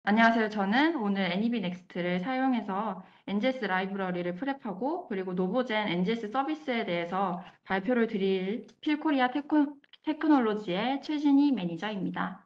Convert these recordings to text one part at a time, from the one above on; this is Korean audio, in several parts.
안녕하세요. 저는 오늘 애니비 넥스트를 사용해서 NGS 라이브러리를 프랩하고 그리고 노보젠 NGS 서비스에 대해서 발표를 드릴 필코리아 테크놀로지의 최진희 매니저입니다.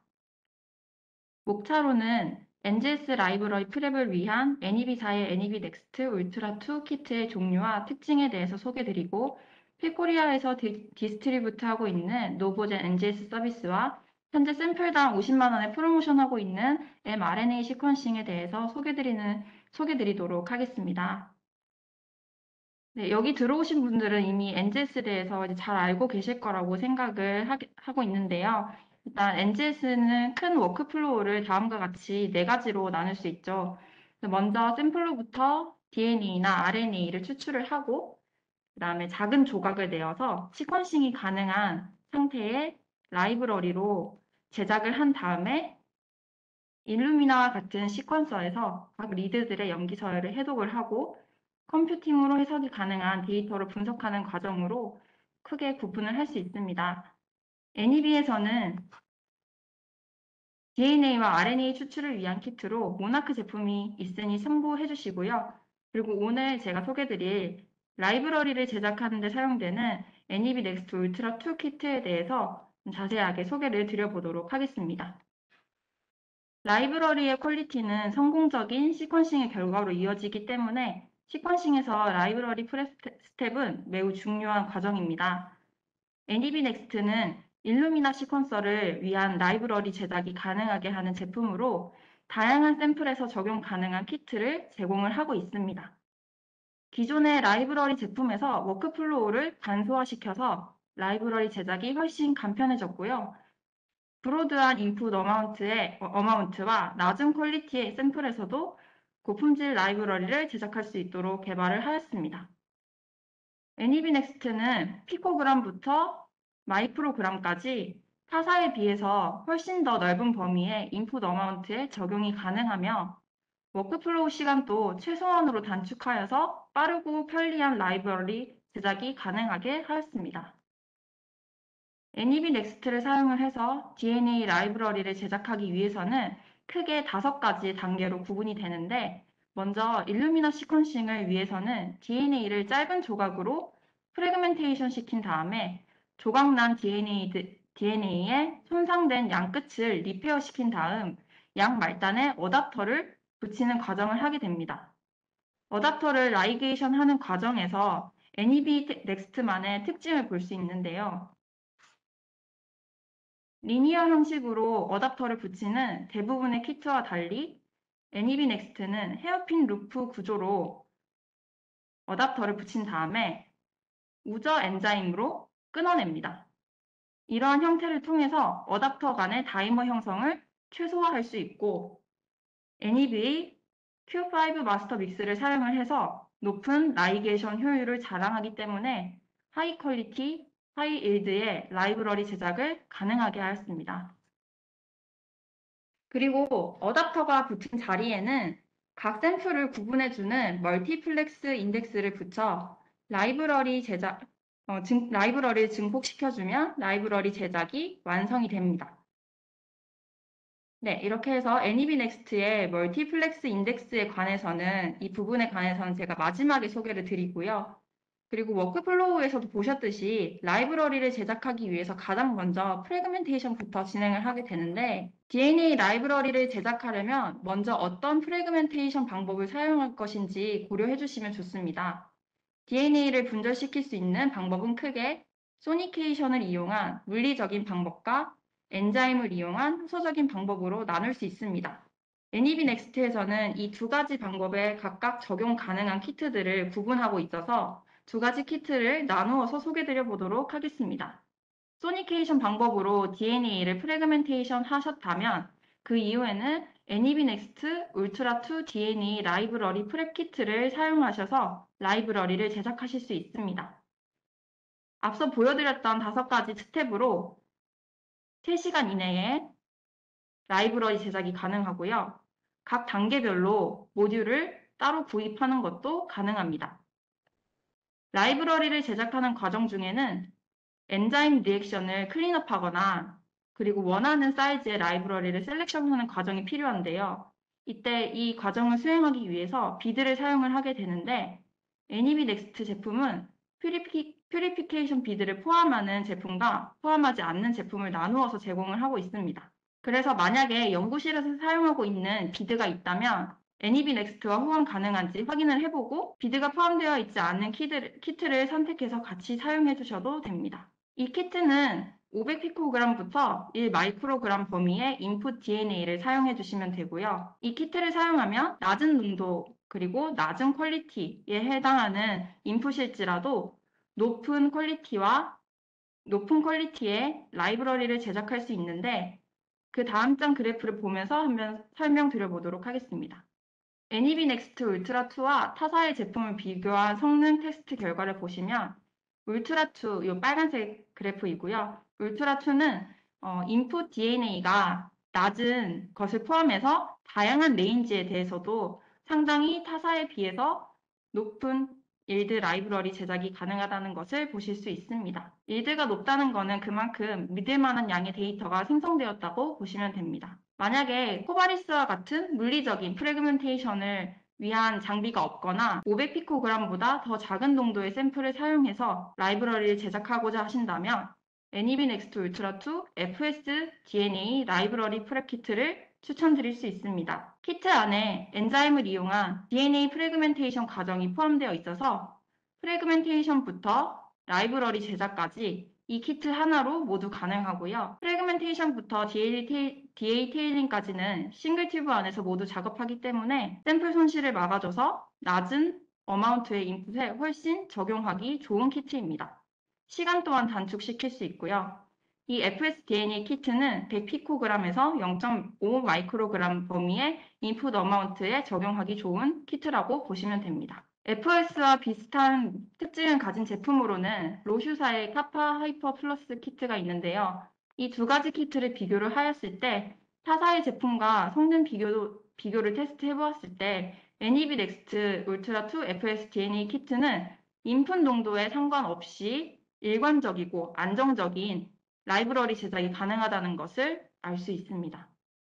목차로는 NGS 라이브러리 프랩을 위한 애니비사의 애니비 넥스트 울트라 2 키트의 종류와 특징에 대해서 소개드리고 필코리아에서 디스트리뷰트하고 있는 노보젠 NGS 서비스와 현재 샘플당 50만 원에 프로모션하고 있는 mRNA 시퀀싱에 대해서 소개드리도록 하겠습니다. 네, 여기 들어오신 분들은 이미 NGS에 대해서 이제 잘 알고 계실 거라고 생각을 하고 있는데요. 일단 NGS는 큰 워크플로우를 다음과 같이 네 가지로 나눌 수 있죠. 먼저 샘플로부터 DNA나 RNA를 추출을 하고, 그 다음에 작은 조각을 내어서 시퀀싱이 가능한 상태의 라이브러리로 제작을 한 다음에 일루미나와 같은 시퀀서에서 각 리드들의 염기 서열을 해독을 하고 컴퓨팅으로 해석이 가능한 데이터를 분석하는 과정으로 크게 구분을 할 수 있습니다. 애니비에서는 DNA와 RNA 추출을 위한 키트로 모나크 제품이 있으니 참고해 주시고요. 그리고 오늘 제가 소개드릴 라이브러리를 제작하는 데 사용되는 애니비 넥스트 울트라 2 키트에 대해서 자세하게 소개를 드려보도록 하겠습니다. 라이브러리의 퀄리티는 성공적인 시퀀싱의 결과로 이어지기 때문에 시퀀싱에서 라이브러리 프랩 스텝은 매우 중요한 과정입니다. 애니비 넥스트는 일루미나 시퀀서를 위한 라이브러리 제작이 가능하게 하는 제품으로 다양한 샘플에서 적용 가능한 키트를 제공을 하고 있습니다. 기존의 라이브러리 제품에서 워크플로우를 간소화시켜서 라이브러리 제작이 훨씬 간편해졌고요. 브로드한 인풋 어마운트와 낮은 퀄리티의 샘플에서도 고품질 라이브러리를 제작할 수 있도록 개발을 하였습니다. 애니비 넥스트는 피코그램부터 마이크로그램까지 타사에 비해서 훨씬 더 넓은 범위의 인풋 어마운트에 적용이 가능하며 워크플로우 시간도 최소한으로 단축하여서 빠르고 편리한 라이브러리 제작이 가능하게 하였습니다. 애니비 넥스트를 사용을 해서 DNA 라이브러리를 제작하기 위해서는 크게 5가지 단계로 구분이 되는데, 먼저 일루미나 시퀀싱을 위해서는 DNA를 짧은 조각으로 프래그멘테이션 시킨 다음에 조각난 DNA에 손상된 양끝을 리페어 시킨 다음 양 말단에 어댑터를 붙이는 과정을 하게 됩니다. 어댑터를 라이게이션 하는 과정에서 애니비 넥스트만의 특징을 볼 수 있는데요. 리니어 형식으로 어댑터를 붙이는 대부분의 키트와 달리 애니비 넥스트는 헤어핀 루프 구조로 어댑터를 붙인 다음에 우저 엔자임으로 끊어냅니다. 이러한 형태를 통해서 어댑터 간의 다이머 형성을 최소화할 수 있고 NEVA Q5 마스터 믹스를 사용을 해서 높은 라이게이션 효율을 자랑하기 때문에 하이 퀄리티, 하이 일드의 라이브러리 제작을 가능하게 하였습니다. 그리고 어댑터가 붙은 자리에는 각 샘플을 구분해주는 멀티플렉스 인덱스를 붙여 라이브러리를 증폭시켜주면 라이브러리 제작이 완성이 됩니다. 네, 이렇게 해서 애니비 넥스트의 멀티플렉스 인덱스에 관해서는 이 부분에 관해서는 제가 마지막에 소개를 드리고요. 그리고 워크플로우에서도 보셨듯이 라이브러리를 제작하기 위해서 가장 먼저 프래그멘테이션부터 진행을 하게 되는데 DNA 라이브러리를 제작하려면 먼저 어떤 프래그멘테이션 방법을 사용할 것인지 고려해 주시면 좋습니다. DNA를 분절시킬 수 있는 방법은 크게 소니케이션을 이용한 물리적인 방법과 엔자임을 이용한 효소적인 방법으로 나눌 수 있습니다. 애니비 넥스트에서는 이 2가지 방법에 각각 적용 가능한 키트들을 구분하고 있어서 2가지 키트를 나누어서 소개드려 보도록 하겠습니다. 소니케이션 방법으로 DNA를 프래그멘테이션 하셨다면 그 이후에는 애니비 넥스트 울트라 2 DNA 라이브러리 프랩 키트를 사용하셔서 라이브러리를 제작하실 수 있습니다. 앞서 보여드렸던 5가지 스텝으로 3시간 이내에 라이브러리 제작이 가능하고요. 각 단계별로 모듈을 따로 구입하는 것도 가능합니다. 라이브러리를 제작하는 과정 중에는 엔자임 리액션을 클린업하거나 그리고 원하는 사이즈의 라이브러리를 셀렉션하는 과정이 필요한데요. 이때 이 과정을 수행하기 위해서 비드를 사용을 하게 되는데 애니비 넥스트 제품은 퓨리피케이션 비드를 포함하는 제품과 포함하지 않는 제품을 나누어서 제공을 하고 있습니다. 그래서 만약에 연구실에서 사용하고 있는 비드가 있다면 애니비 넥스트와 호환 가능한지 확인을 해보고 비드가 포함되어 있지 않은 키트를 선택해서 같이 사용해 주셔도 됩니다. 이 키트는 500피코그램부터 1마이크로그램 범위의 인풋 DNA를 사용해 주시면 되고요. 이 키트를 사용하면 낮은 농도 그리고 낮은 퀄리티에 해당하는 인풋일지라도 높은 퀄리티의 라이브러리를 제작할 수 있는데 그 다음 장 그래프를 보면서 한번 설명드려 보도록 하겠습니다. 애니비 넥스트 울트라 2와 타사의 제품을 비교한 성능 테스트 결과를 보시면 울트라 2, 이 빨간색 그래프이고요. 울트라 2는 인풋 DNA가 낮은 것을 포함해서 다양한 레인지에 대해서도 상당히 타사에 비해서 높은 일드 라이브러리 제작이 가능하다는 것을 보실 수 있습니다. 일드가 높다는 것은 그만큼 믿을 만한 양의 데이터가 생성되었다고 보시면 됩니다. 만약에 코바리스와 같은 물리적인 프래그멘테이션을 위한 장비가 없거나 500피코그램보다 더 작은 농도의 샘플을 사용해서 라이브러리를 제작하고자 하신다면 애니비 넥스트 울트라 2 FS DNA 라이브러리 프랩 키트를 추천드릴 수 있습니다. 키트 안에 엔자임을 이용한 DNA 프래그멘테이션 과정이 포함되어 있어서 프래그멘테이션부터 라이브러리 제작까지 이 키트 하나로 모두 가능하고요. 프래그멘테이션부터 DA 테일링까지는 싱글 튜브 안에서 모두 작업하기 때문에 샘플 손실을 막아줘서 낮은 어마운트의 인풋에 훨씬 적용하기 좋은 키트입니다. 시간 또한 단축시킬 수 있고요. 이 FSDNA 키트는 100피코그램에서 0.5 마이크로그램 범위의 인풋 어마운트에 적용하기 좋은 키트라고 보시면 됩니다. FOS와 비슷한 특징을 가진 제품으로는 로슈사의 카파 하이퍼 플러스 키트가 있는데요. 이 두 가지 키트를 비교를 하였을 때 타사의 제품과 성능 비교를 테스트해 보았을 때 애니비 넥스트 울트라 2 FS DNA 키트는 인풋 농도에 상관없이 일관적이고 안정적인 라이브러리 제작이 가능하다는 것을 알 수 있습니다.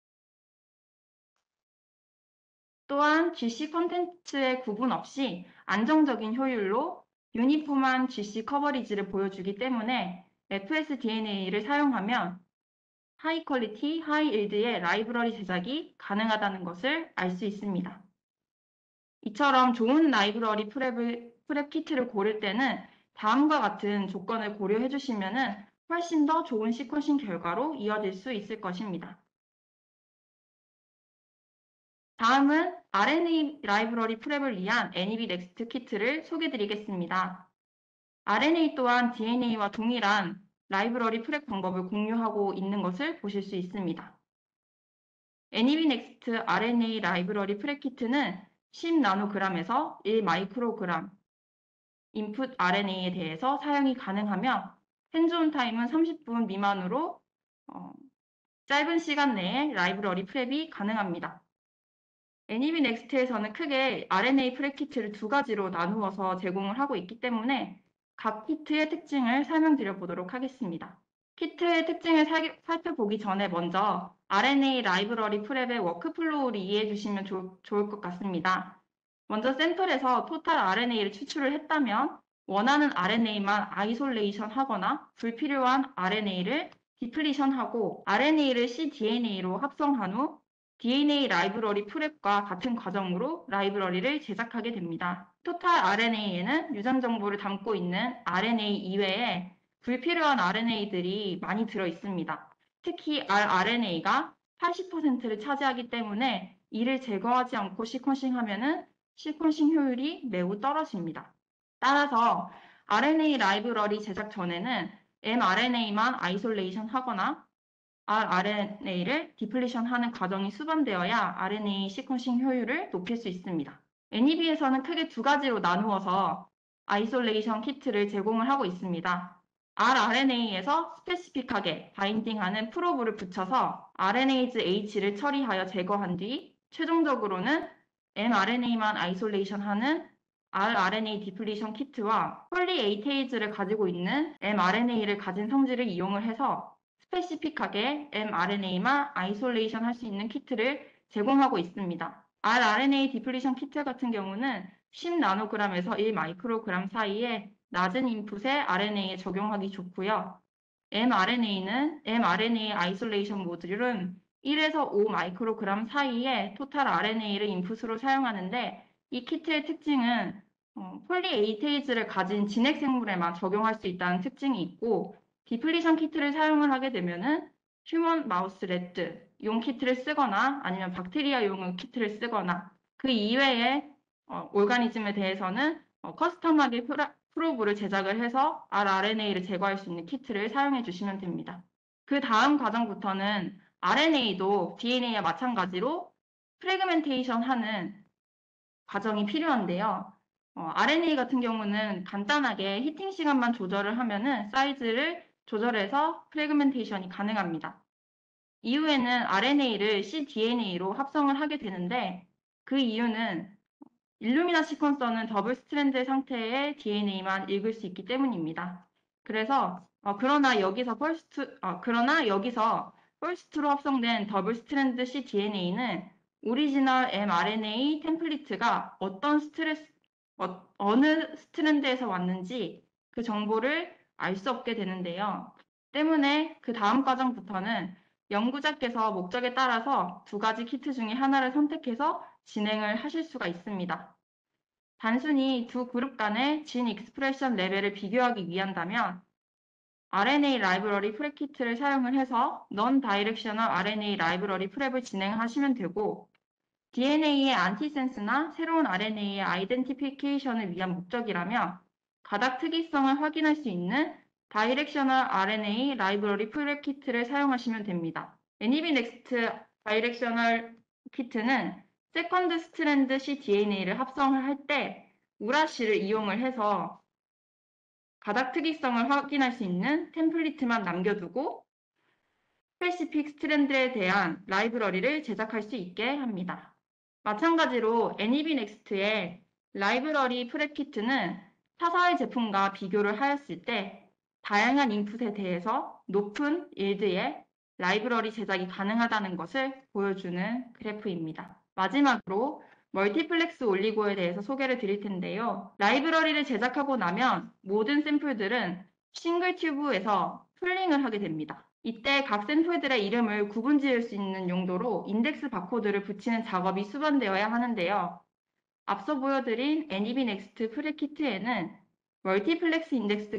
또한 GC 콘텐츠의 구분 없이 안정적인 효율로 유니폼한 GC 커버리지를 보여주기 때문에 FSDNA를 사용하면 하이 퀄리티, 하이 일드의 라이브러리 제작이 가능하다는 것을 알 수 있습니다. 이처럼 좋은 라이브러리 프랩 키트를 고를 때는 다음과 같은 조건을 고려해 주시면 훨씬 더 좋은 시퀀싱 결과로 이어질 수 있을 것입니다. 다음은 RNA 라이브러리 프랩을 위한 애니비 넥스트 키트를 소개드리겠습니다. RNA 또한 DNA와 동일한 라이브러리 프랩 방법을 공유하고 있는 것을 보실 수 있습니다. 애니비 넥스트 RNA 라이브러리 프랩 키트는 10나노그램에서 1마이크로그램 인풋 RNA에 대해서 사용이 가능하며 핸즈온 타임은 30분 미만으로 짧은 시간 내에 라이브러리 프랩이 가능합니다. 애니비 넥스트에서는 크게 RNA 프랩 키트를 두 가지로 나누어서 제공을 하고 있기 때문에 각 키트의 특징을 설명드려 보도록 하겠습니다. 키트의 특징을 살펴보기 전에 먼저 RNA 라이브러리 프랩의 워크플로우를 이해해 주시면 좋을 것 같습니다. 먼저 샘플에서 토탈 RNA를 추출을 했다면 원하는 RNA만 아이솔레이션 하거나 불필요한 RNA를 디플리션 하고 RNA를 cDNA로 합성한 후 DNA 라이브러리 프랩과 같은 과정으로 라이브러리를 제작하게 됩니다. 토탈 RNA에는 유전 정보를 담고 있는 RNA 이외에 불필요한 RNA들이 많이 들어 있습니다. 특히 rRNA가 80%를 차지하기 때문에 이를 제거하지 않고 시퀀싱하면은 시퀀싱 효율이 매우 떨어집니다. 따라서 RNA 라이브러리 제작 전에는 mRNA만 아이솔레이션 하거나 rRNA를 디플리션 하는 과정이 수반되어야 RNA 시퀀싱 효율을 높일 수 있습니다. NEB에서는 크게 두 가지로 나누어서 아이솔레이션 키트를 제공을 하고 있습니다. rRNA에서 스페시픽하게 바인딩하는 프로브를 붙여서 RNase H를 처리하여 제거한 뒤 최종적으로는 mRNA만 아이솔레이션하는 rRNA 디플리션 키트와 폴리에이테이즈를 가지고 있는 mRNA를 가진 성질을 이용을 해서 스페시픽하게 mRNA만 아이솔레이션 할 수 있는 키트를 제공하고 있습니다. rRNA 디플리션 키트 같은 경우는 10나노그램에서 1마이크로그램 사이에 낮은 인풋에 RNA에 적용하기 좋고요. mRNA 아이솔레이션 모듈은 1에서 5마이크로그램 사이에 토탈 RNA를 인풋으로 사용하는데 이 키트의 특징은 폴리에이테이즈를 가진 진핵 생물에만 적용할 수 있다는 특징이 있고 디플리션 키트를 사용을 하게 되면은 휴먼 마우스 래트 용 키트를 쓰거나 아니면 박테리아 용 키트를 쓰거나 그 이외의 오르가니즘에 대해서는 커스텀하게 프로브를 제작을 해서 rRNA를 제거할 수 있는 키트를 사용해 주시면 됩니다. 그 다음 과정부터는 RNA도 DNA와 마찬가지로 프래그멘테이션 하는 과정이 필요한데요. RNA 같은 경우는 간단하게 히팅 시간만 조절을 하면은 사이즈를 조절해서 프래그멘테이션이 가능합니다. 이후에는 RNA를 cDNA로 합성을 하게 되는데 그 이유는 일루미나 시퀀서는 더블 스트랜드 상태의 DNA만 읽을 수 있기 때문입니다. 그래서 그러나 여기서 퍼스트로 합성된 더블 스트랜드 cDNA는 오리지널 mRNA 템플릿가 어느 스트랜드에서 왔는지 그 정보를 알 수 없게 되는데요. 때문에 그 다음 과정부터는 연구자께서 목적에 따라서 두 가지 키트 중에 하나를 선택해서 진행을 하실 수가 있습니다. 단순히 두 그룹 간의 진 익스프레션 레벨을 비교하기 위한다면 RNA 라이브러리 프랩 키트를 사용을 해서 넌 다이렉셔널 RNA 라이브러리 프랩을 진행하시면 되고 DNA의 안티센스나 새로운 RNA의 아이덴티피케이션을 위한 목적이라면 가닥 특이성을 확인할 수 있는 다이렉셔널 RNA 라이브러리 프랩 키트를 사용하시면 됩니다. NEB 넥스트 다이렉셔널 키트는 세컨드 스트랜드 cDNA를 합성을 할 때 우라시를 이용을 해서 가닥 특이성을 확인할 수 있는 템플릿만 남겨두고 스페시픽 스트랜드에 대한 라이브러리를 제작할 수 있게 합니다. 마찬가지로 NEB 넥스트의 라이브러리 프랩 키트는 타사의 제품과 비교를 하였을 때 다양한 인풋에 대해서 높은 일드의 라이브러리 제작이 가능하다는 것을 보여주는 그래프입니다. 마지막으로 멀티플렉스 올리고에 대해서 소개를 드릴 텐데요. 라이브러리를 제작하고 나면 모든 샘플들은 싱글 튜브에서 풀링을 하게 됩니다. 이때 각 샘플들의 이름을 구분 지을 수 있는 용도로 인덱스 바코드를 붙이는 작업이 수반되어야 하는데요. 앞서 보여드린 NEB 넥스트 프레키트에는 멀티플렉스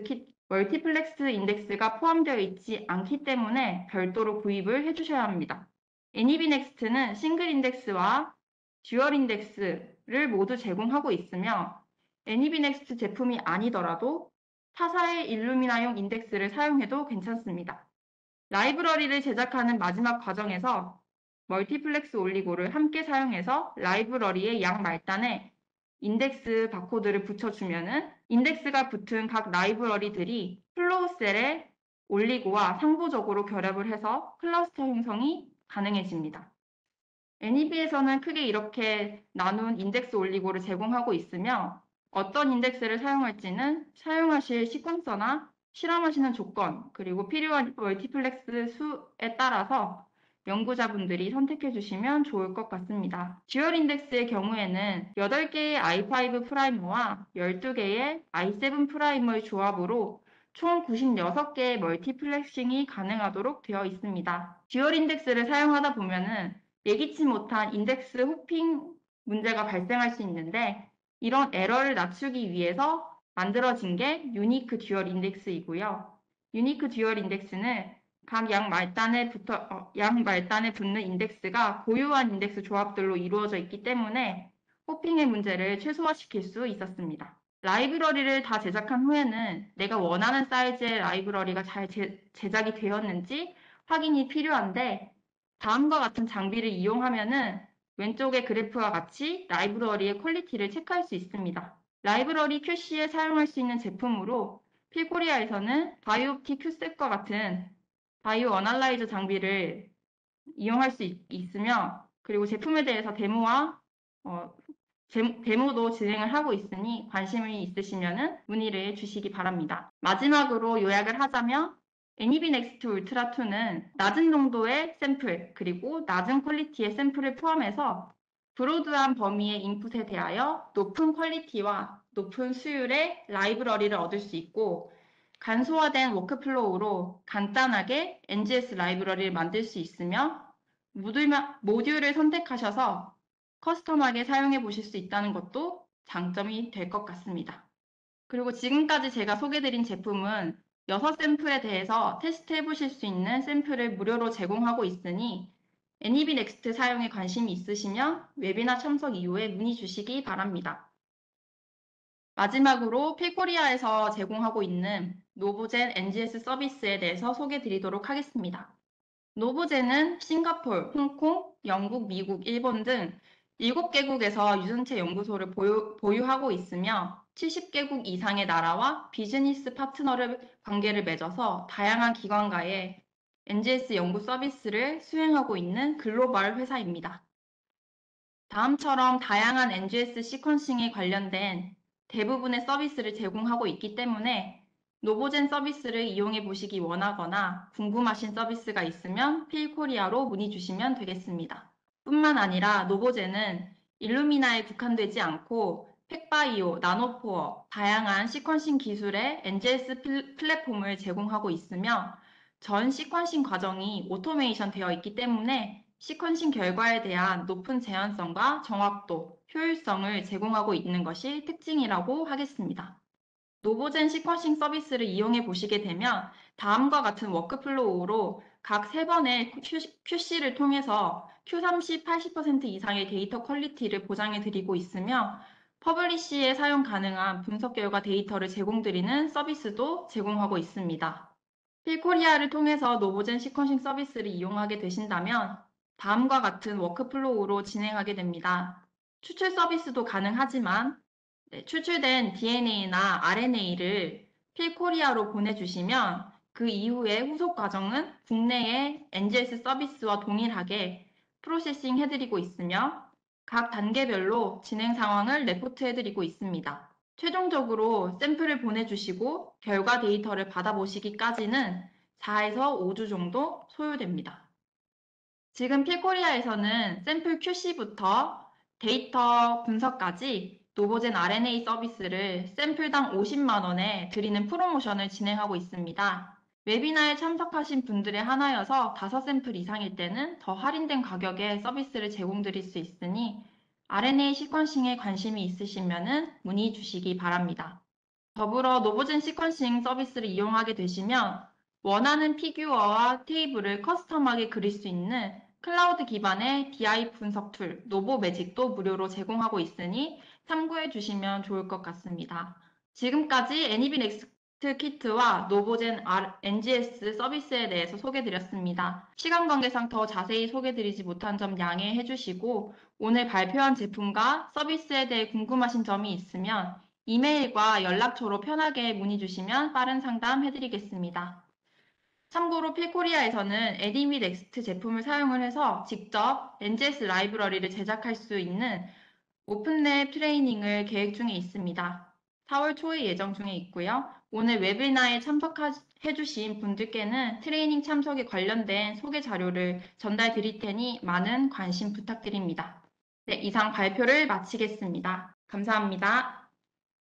인덱스가 포함되어 있지 않기 때문에 별도로 구입을 해주셔야 합니다. NEB 넥스트는 싱글 인덱스와 듀얼 인덱스를 모두 제공하고 있으며 NEB 넥스트 제품이 아니더라도 타사의 일루미나용 인덱스를 사용해도 괜찮습니다. 라이브러리를 제작하는 마지막 과정에서 멀티플렉스 올리고를 함께 사용해서 라이브러리의 양 말단에 인덱스 바코드를 붙여주면은 인덱스가 붙은 각 라이브러리들이 플로우셀의 올리고와 상부적으로 결합을 해서 클러스터 형성이 가능해집니다. NEB에서는 크게 이렇게 나눈 인덱스 올리고를 제공하고 있으며 어떤 인덱스를 사용할지는 사용하실 시퀀서나 실험하시는 조건, 그리고 필요한 멀티플렉스 수에 따라서 연구자분들이 선택해 주시면 좋을 것 같습니다. 듀얼 인덱스의 경우에는 8개의 i5 프라이머와 12개의 i7 프라이머의 조합으로 총 96개의 멀티플렉싱이 가능하도록 되어 있습니다. 듀얼 인덱스를 사용하다 보면은 예기치 못한 인덱스 호핑 문제가 발생할 수 있는데 이런 에러를 낮추기 위해서 만들어진 게 유니크 듀얼 인덱스이고요. 유니크 듀얼 인덱스는 각 양 말단에 붙는 인덱스가 고유한 인덱스 조합들로 이루어져 있기 때문에 호핑의 문제를 최소화시킬 수 있었습니다. 라이브러리를 다 제작한 후에는 내가 원하는 사이즈의 라이브러리가 잘 제작이 되었는지 확인이 필요한데 다음과 같은 장비를 이용하면은 왼쪽의 그래프와 같이 라이브러리의 퀄리티를 체크할 수 있습니다. 라이브러리 QC에 사용할 수 있는 제품으로 필코리아에서는 바이오옵틱 큐셋과 같은 바이오 어널라이저 장비를 이용할 수 있으며 그리고 제품에 대해서 데모도 진행을 하고 있으니 관심이 있으시면 문의를 주시기 바랍니다. 마지막으로 요약을 하자면 NEB 넥스트 울트라 2는 낮은 농도의 샘플 그리고 낮은 퀄리티의 샘플을 포함해서 브로드한 범위의 인풋에 대하여 높은 퀄리티와 높은 수율의 라이브러리를 얻을 수 있고 간소화된 워크플로우로 간단하게 NGS 라이브러리를 만들 수 있으며 모듈을 선택하셔서 커스텀하게 사용해 보실 수 있다는 것도 장점이 될 것 같습니다. 그리고 지금까지 제가 소개드린 제품은 6샘플에 대해서 테스트해 보실 수 있는 샘플을 무료로 제공하고 있으니 NEB 넥스트 사용에 관심이 있으시면 웨비나 참석 이후에 문의 주시기 바랍니다. 마지막으로 필코리아에서 제공하고 있는 노보젠 NGS 서비스에 대해서 소개드리도록 하겠습니다. 노보젠은 싱가포르, 홍콩, 영국, 미국, 일본 등 7개국에서 유전체 연구소를 보유하고 있으며 70개국 이상의 나라와 비즈니스 파트너를 관계를 맺어서 다양한 기관과의 NGS 연구 서비스를 수행하고 있는 글로벌 회사입니다. 다음처럼 다양한 NGS 시퀀싱에 관련된 대부분의 서비스를 제공하고 있기 때문에 노보젠 서비스를 이용해 보시기 원하거나 궁금하신 서비스가 있으면 필코리아로 문의 주시면 되겠습니다. 뿐만 아니라 노보젠은 일루미나에 국한되지 않고 팩바이오, 나노포어, 다양한 시퀀싱 기술의 NGS 플랫폼을 제공하고 있으며 전 시퀀싱 과정이 오토메이션 되어 있기 때문에 시퀀싱 결과에 대한 높은 재현성과 정확도, 효율성을 제공하고 있는 것이 특징이라고 하겠습니다. 노보젠 시퀀싱 서비스를 이용해 보시게 되면 다음과 같은 워크플로우로 각 3번의 QC를 통해서 Q30, 80% 이상의 데이터 퀄리티를 보장해 드리고 있으며 퍼블리시에 사용 가능한 분석 결과 데이터를 제공드리는 서비스도 제공하고 있습니다. 필코리아를 통해서 노보젠 시퀀싱 서비스를 이용하게 되신다면 다음과 같은 워크플로우로 진행하게 됩니다. 추출 서비스도 가능하지만 추출된 DNA나 RNA를 필코리아로 보내주시면 그 이후에 후속 과정은 국내의 NGS 서비스와 동일하게 프로세싱 해드리고 있으며 각 단계별로 진행 상황을 레포트해드리고 있습니다. 최종적으로 샘플을 보내주시고 결과 데이터를 받아보시기까지는 4에서 5주 정도 소요됩니다. 지금 필코리아에서는 샘플 QC부터 데이터 분석까지 노보젠 RNA 서비스를 샘플당 50만 원에 드리는 프로모션을 진행하고 있습니다. 웨비나에 참석하신 분들의 하나여서 5샘플 이상일 때는 더 할인된 가격에 서비스를 제공드릴 수 있으니 RNA 시퀀싱에 관심이 있으시면 문의 주시기 바랍니다. 더불어 노보젠 시퀀싱 서비스를 이용하게 되시면 원하는 피규어와 테이블을 커스텀하게 그릴 수 있는 클라우드 기반의 DI 분석 툴 노보매직도 무료로 제공하고 있으니 참고해 주시면 좋을 것 같습니다. 지금까지 NEB 넥스트 키트와 노보젠 NGS 서비스에 대해서 소개드렸습니다. 시간 관계상 더 자세히 소개드리지 못한 점 양해해 주시고 오늘 발표한 제품과 서비스에 대해 궁금하신 점이 있으면 이메일과 연락처로 편하게 문의 주시면 빠른 상담 해드리겠습니다. 참고로 필코리아에서는 NEB 넥스트 제품을 사용을 해서 직접 NGS 라이브러리를 제작할 수 있는 오픈랩 트레이닝을 계획 중에 있습니다. 4월 초에 예정 중에 있고요. 오늘 웨비나에 참석해 주신 분들께는 트레이닝 참석에 관련된 소개 자료를 전달 드릴 테니 많은 관심 부탁드립니다. 네, 이상 발표를 마치겠습니다. 감사합니다.